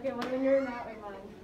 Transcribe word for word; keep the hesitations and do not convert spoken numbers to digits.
Okay, well, when you're in that way, man.